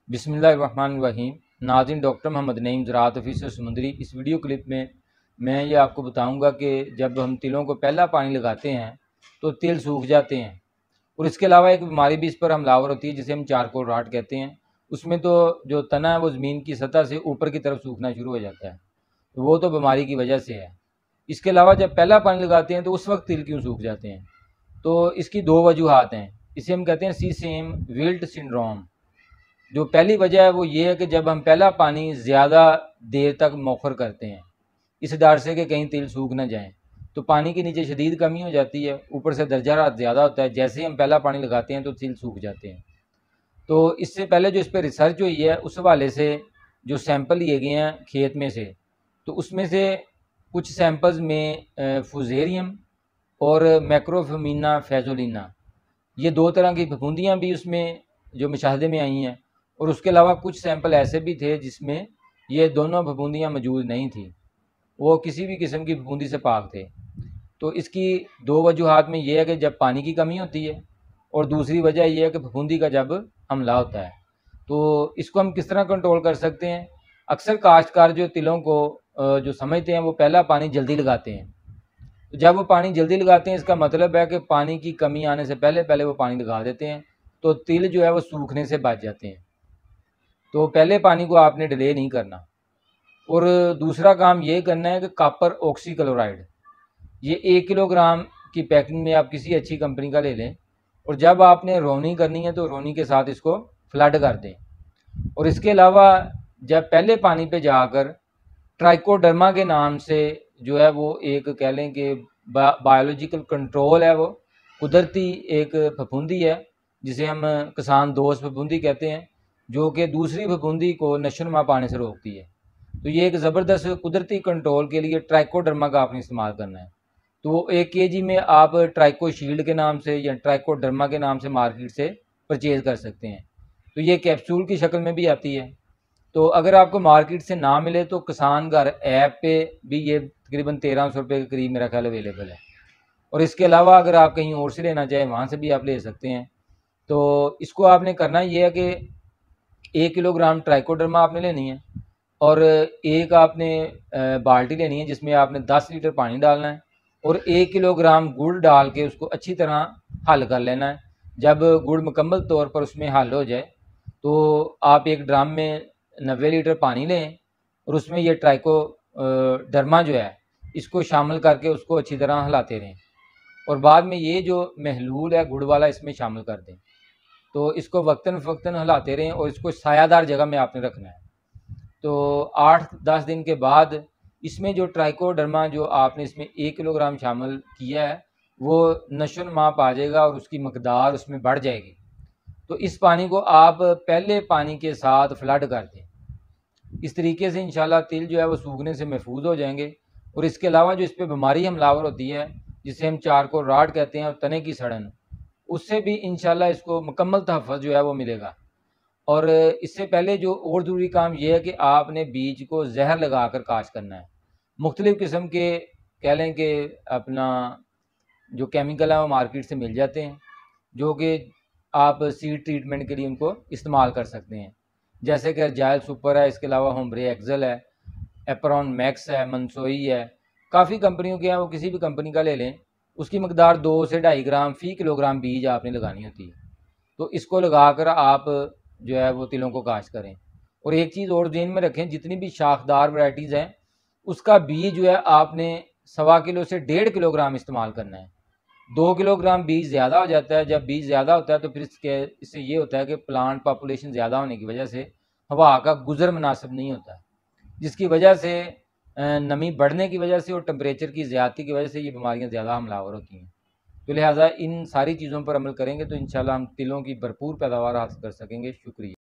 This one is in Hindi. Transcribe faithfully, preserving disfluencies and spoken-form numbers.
बिस्मिल्लाहिर्रहमानिर्रहीम। नाज़रीन, डॉक्टर मोहम्मद नईम ज़राअत ऑफिसर समुंदरी। इस वीडियो क्लिप में मैं ये आपको बताऊंगा कि जब हम तिलों को पहला पानी लगाते हैं तो तिल सूख जाते हैं, और इसके अलावा एक बीमारी भी इस पर हमलावर होती है जिसे हम चारकोल राट कहते हैं। उसमें तो जो तना है वो ज़मीन की सतह से ऊपर की तरफ सूखना शुरू हो जाता है, तो वो तो बीमारी की वजह से है। इसके अलावा जब पहला पानी लगाते हैं तो उस वक्त तिल क्यों सूख जाते हैं, तो इसकी दो वजूहात हैं। इसे हम कहते हैं सी सेम विल्ट सिंड्रोम। जो पहली वजह है वो ये है कि जब हम पहला पानी ज़्यादा देर तक मौखर करते हैं, इस डर से कि कहीं तिल सूख ना जाएं, तो पानी के नीचे शदीद कमी हो जाती है, ऊपर से दर्जा हरारत ज़्यादा होता है। जैसे ही हम पहला पानी लगाते हैं तो तिल सूख जाते हैं। तो इससे पहले जो इस पर रिसर्च हुई है उस हवाले से जो सैंपल लिए गए हैं खेत में से, तो उसमें से कुछ सैंपल्स में फुजेरियम और मैक्रोफेमिना फैजोलिना, ये दो तरह की फफूंदियाँ भी उसमें जो मुशाहदे में आई हैं, और उसके अलावा कुछ सैंपल ऐसे भी थे जिसमें ये दोनों फफूंदियाँ मौजूद नहीं थी, वो किसी भी किस्म की फफूंदी से पाक थे। तो इसकी दो वजूहात में ये है कि जब पानी की कमी होती है, और दूसरी वजह यह है कि फफूंदी का जब हमला होता है। तो इसको हम किस तरह कंट्रोल कर सकते हैं? अक्सर काश्तकार जो तिलों को जो समझते हैं वो पहला पानी जल्दी लगाते हैं। तो जब वो पानी जल्दी लगाते हैं, इसका मतलब है कि पानी की कमी आने से पहले पहले वो पानी लगा देते हैं, तो तिल जो है वो सूखने से बच जाते हैं। तो पहले पानी को आपने डिले नहीं करना। और दूसरा काम ये करना है कि कॉपर ऑक्सीक्लोराइड, ये एक किलोग्राम की पैकिंग में आप किसी अच्छी कंपनी का ले लें, और जब आपने रोनी करनी है तो रोनी के साथ इसको फ्लड कर दें। और इसके अलावा जब पहले पानी पे जाकर ट्राइकोडर्मा के नाम से जो है वो एक कह लें कि बायोलॉजिकल कंट्रोल है, वो कुदरती एक फफूंदी है जिसे हम किसान दोस्त फफूंदी कहते हैं, जो कि दूसरी फफूंदी को नशोनुमा पाने से रोकती है। तो ये एक ज़बरदस्त कुदरती कंट्रोल के लिए ट्राइकोडर्मा का आपने इस्तेमाल करना है। तो एक के जी में आप ट्राइको शील्ड के नाम से या ट्राइकोडर्मा के नाम से मार्केट से परचेज़ कर सकते हैं। तो ये कैप्सूल की शक्ल में भी आती है। तो अगर आपको मार्केट से ना मिले तो किसान घर ऐप पे भी ये तकरीबन तेरह सौ रुपये के करीब मेरा ख्याल अवेलेबल है। और इसके अलावा अगर आप कहीं और से लेना चाहें वहाँ से भी आप ले सकते हैं। तो इसको आपने करना ये है कि एक किलोग्राम ट्राइकोडर्मा आपने लेनी है, और एक आपने बाल्टी लेनी है जिसमें आपने दस लीटर पानी डालना है, और एक किलोग्राम गुड़ डाल के उसको अच्छी तरह हल कर लेना है। जब गुड़ मुकम्मल तौर पर उसमें हल हो जाए तो आप एक ड्रम में नब्बे लीटर पानी लें, और उसमें ये ट्राइको डर्मा जो है इसको शामिल करके उसको अच्छी तरह हिलाते रहें, और बाद में ये जो महलूल है गुड़ वाला इसमें शामिल कर दें। तो इसको वक्तन फ़क्तन हिलाते रहें, और इसको सायादार जगह में आपने रखना है। तो आठ दस दिन के बाद इसमें जो ट्राइकोडर्मा जो आपने इसमें एक किलोग्राम शामिल किया है वो नशोनुमा पा जाएगा, और उसकी मकदार उसमें बढ़ जाएगी। तो इस पानी को आप पहले पानी के साथ फ्लड कर दें। इस तरीके से इंशाल्लाह तिल जो है वो सूखने से महफूज हो जाएंगे। और इसके अलावा जो इस पर बीमारी हमलावर होती है जिसे हम चारकोल राट कहते हैं, और तने की सड़न, उससे भी इंशाल्लाह इसको मुकम्मल तहफ़्फ़ुज़ जो है वो मिलेगा। और इससे पहले जो और ज़रूरी काम यह है कि आपने बीज को जहर लगा कर काश करना है। मुख्तलिफ़ किस्म के कह लें कि अपना जो केमिकल है वो मार्केट से मिल जाते हैं, जो कि आप सीड ट्रीटमेंट के लिए उनको इस्तेमाल कर सकते हैं, जैसे कि जायल सुपर है, इसके अलावा होमब्रे एक्सल है, एप्रॉन मैक्स है, मनसोई है, काफ़ी कंपनियों के हैं। वो किसी भी कंपनी का ले लें, उसकी मकदार दो से ढाई ग्राम फ़ी किलोग्राम बीज आपने लगानी होती है। तो इसको लगाकर आप जो है वो तिलों को काश करें। और एक चीज़ और ध्यान में रखें, जितनी भी शाखदार वैराइटीज़ हैं उसका बीज जो है आपने सवा किलो से डेढ़ किलोग्राम इस्तेमाल करना है। दो किलोग्राम बीज ज़्यादा हो जाता है। जब बीज ज़्यादा होता है तो फिर इसके इससे ये होता है कि प्लांट पॉपुलेशन ज़्यादा होने की वजह से हवा का गुज़र मुनासिब नहीं होता, जिसकी वजह से नमी बढ़ने की वजह से और टेम्परेचर की ज़्यादती की वजह से ये बीमारियां ज़्यादा हमलावर होती हैं। तो लिहाजा इन सारी चीज़ों पर अमल करेंगे तो इंशाल्लाह हम तिलों की भरपूर पैदावार हासिल कर सकेंगे। शुक्रिया।